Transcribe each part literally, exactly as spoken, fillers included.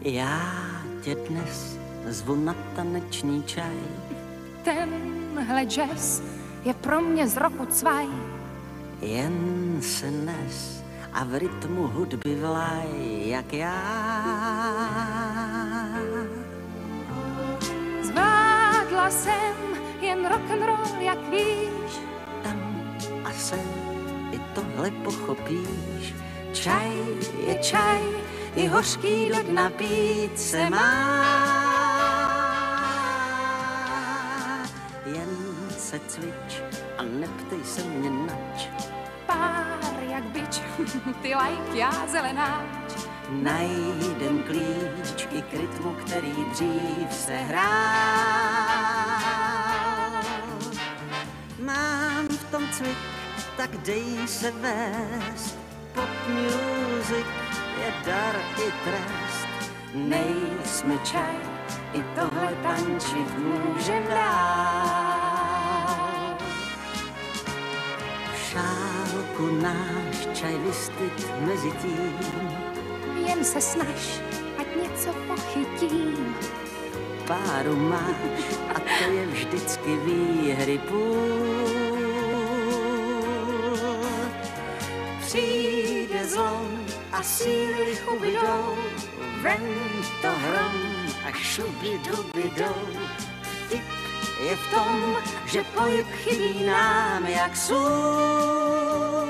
Já tě dnes zvu na tanečný čaj. Tenhle jazz je pro mě z roku cvaj. Jen se nes a v rytmu hudby vlaj, jak já. Zvládla jsem jen rock'n'roll, jak víš. Tam a sem i tohle pochopíš. Čaj je čaj, i hořký do dna pít se má. Jen se cvič a neptej se mě nač. Pár jak bič, ty lajk, já zelenáč. Najdem klíč i k rytmu, který dřív se hrál. Mám v tom cvik, tak dej se vést. Pop music je dar i trest. Nejsme čaj, i tohle tančit můžem dál. V šálku náš čaj vystyt mezi tím. Jen se snaž, ať něco pochytím. Páru máš a to je vždycky výhry půl. Přijde zlom a síly ubydou, ven to hrom a šubidubidou. Vtip je v tom, že pohyb chybí nám jak sůl.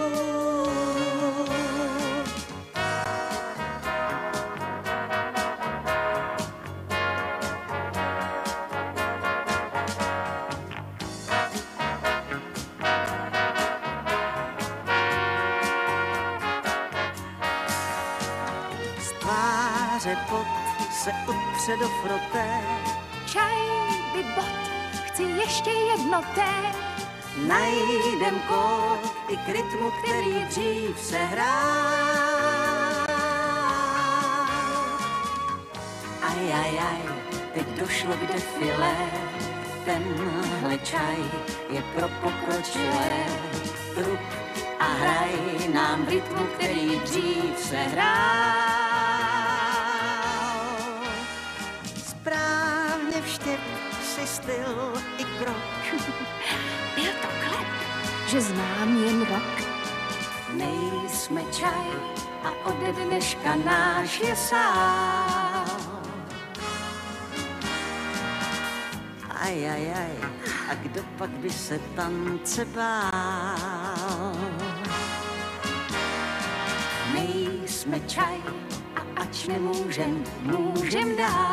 Pot se upře do froté. Čaj by bot, chci ještě jedno té. Najdem kód i k rytmu, který dřív se hrál. Aj, aj, aj, teď došlo k defilé. Tenhle čaj je pro pokročilé. Trup a hraj nám v rytmu, který dřív se hrál. Si styl i krok. Byl to klep, že znám jen rok. Nejsme čaj a ode dneška náš je sál. Aj, aj, aj, a kdo pak by se tance bál? Nejsme čaj a ač nemůžem, můžem dál.